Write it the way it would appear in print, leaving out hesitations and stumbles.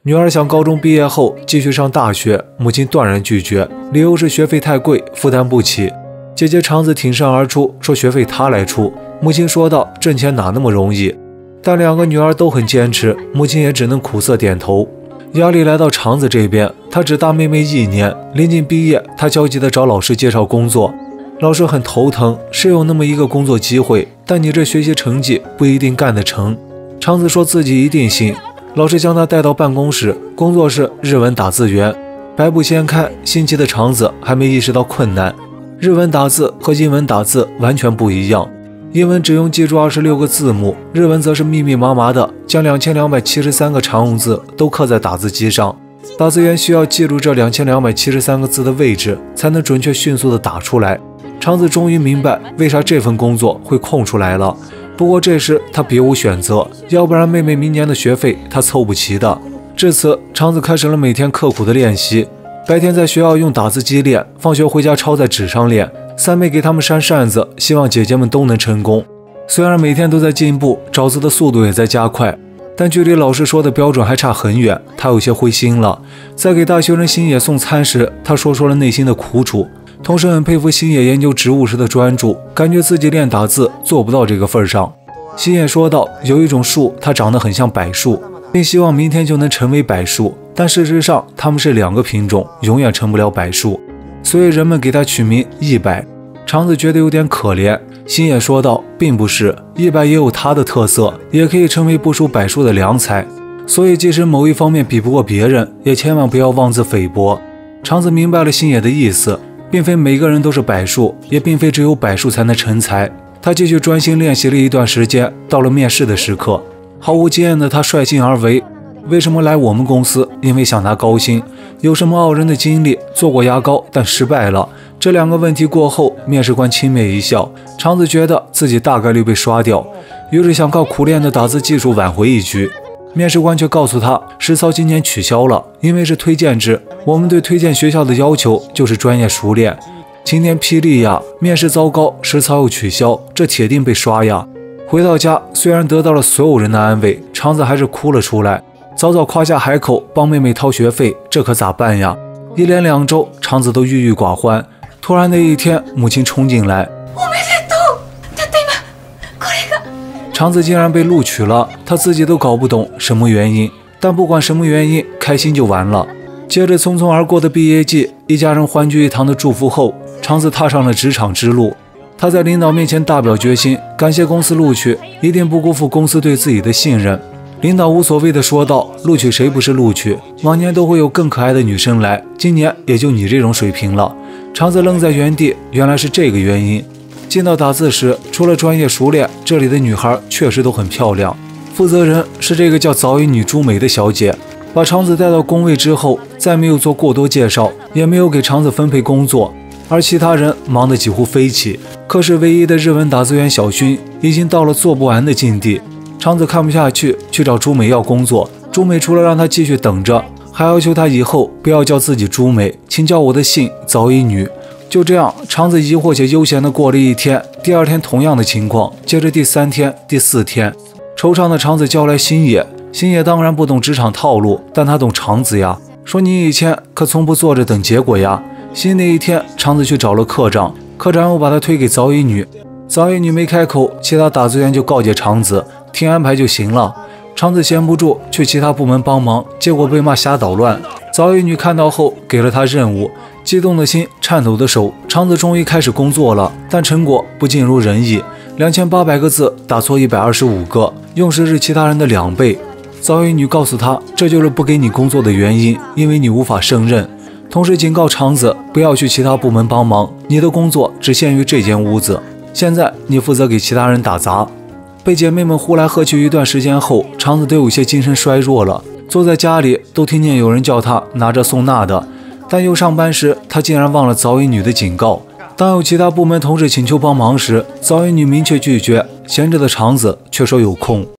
女儿想高中毕业后继续上大学，母亲断然拒绝，理由是学费太贵，负担不起。姐姐肠子挺身而出，说学费她来出。母亲说道：“挣钱哪那么容易？”但两个女儿都很坚持，母亲也只能苦涩点头。压力来到肠子这边，她只大妹妹1年，临近毕业，她焦急地找老师介绍工作。老师很头疼，是有那么一个工作机会，但你这学习成绩不一定干得成。肠子说自己一定行。老师将她带到办公室，工作是日文打字员。白布掀开，新奇的肠子还没意识到困难。日文打字和英文打字完全不一样，英文只用记住26个字母，日文则是密密麻麻的将2273个常用字都刻在打字机上。打字员需要记住这2273个字的位置，才能准确迅速的打出来。肠子终于明白为啥这份工作会空出来了。不过这时他别无选择，要不然妹妹明年的学费他凑不齐的。至此，肠子开始了每天刻苦的练习。白天在学校用打字机练，放学回家抄在纸上练。三妹给他们扇扇子，希望姐姐们都能成功。虽然每天都在进步，找字的速度也在加快，但距离老师说的标准还差很远，他有些灰心了。在给大学生星野送餐时，他说出了内心的苦楚，同时很佩服星野研究植物时的专注，感觉自己练打字做不到这个份上。星野说道，有一种树，它长得很像柏树，并希望明天就能成为柏树，但事实上它们是2个品种，永远成不了柏树，所以人们给它取名一柏。肠子觉得有点可怜，星野说道，并不是，一柏也有它的特色，也可以成为不输柏树的良材，所以即使某一方面比不过别人，也千万不要妄自菲薄。肠子明白了星野的意思，并非每个人都是柏树，也并非只有柏树才能成才。他继续专心练习了一段时间，到了面试的时刻，毫无经验的他率性而为。为什么来我们公司？因为想拿高薪。有什么傲人的经历？做过牙膏，但失败了。这2个问题过后，面试官轻蔑一笑，肠子觉得自己大概率被刷掉，于是想靠苦练的打字技术挽回一局。面试官却告诉他，实操今年取消了，因为是推荐制，我们对推荐学校的要求就是专业熟练。晴天霹雳呀！面试糟糕，实操又取消，这铁定被刷呀！回到家，虽然得到了所有人的安慰，肠子还是哭了出来。早早夸下海口帮妹妹掏学费，这可咋办呀？一连2周，肠子都郁郁寡欢。突然的一天，母亲冲进来，肠子竟然被录取了，他自己都搞不懂什么原因，但不管什么原因，开心就完了。接着匆匆而过的毕业季，一家人欢聚一堂的祝福后，肠子踏上了职场之路。他在领导面前大表决心，感谢公司录取，一定不辜负公司对自己的信任。领导无所谓地说道，录取谁不是录取，往年都会有更可爱的女生来，今年也就你这种水平了。肠子愣在原地，原来是这个原因。进到打字时，除了专业熟练，这里的女孩确实都很漂亮。负责人是这个叫早乙女朱美的小姐，把肠子带到工位之后，再没有做过多介绍，也没有给肠子分配工作，而其他人忙得几乎飞起。可是唯一的日文打字员小薰已经到了做不完的境地。肠子看不下去，去找朱美要工作。朱美除了让他继续等着，还要求他以后不要叫自己朱美，请叫我的姓早乙女。就这样，肠子疑惑且悠闲地过了一天。第2天同样的情况，接着第3天、第4天，惆怅的肠子叫来星野。星野当然不懂职场套路，但他懂肠子呀，说你以前可从不坐着等结果呀。新的一天，肠子去找了科长，科长又把他推给早乙女。早乙女没开口，其他打字员就告诫肠子听安排就行了。肠子闲不住，去其他部门帮忙，结果被骂瞎捣乱。早乙女看到后给了他任务，激动的心，颤抖的手，肠子终于开始工作了，但成果不尽如人意，2800个字打错125个，用时是其他人的2倍。早乙女告诉他，这就是不给你工作的原因，因为你无法胜任。同时警告肠子不要去其他部门帮忙，你的工作只限于这间屋子。现在你负责给其他人打杂。被姐妹们呼来喝去一段时间后，肠子都有些精神衰弱了，坐在家里都听见有人叫他拿着送那的。但又上班时，他竟然忘了早乙女的警告。当有其他部门同事请求帮忙时，早乙女明确拒绝，闲着的肠子却说有空。